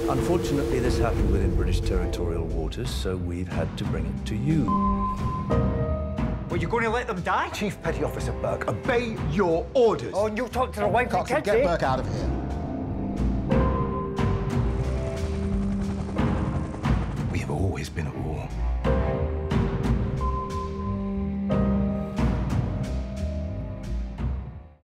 Unfortunately, this happened within British territorial waters, so we've had to bring it to you. Well, you're going to let them die? Chief Petty Officer Burke, obey your orders. Oh, and you'll talk to the wife and kids, get Burke out of here. We have always been at war.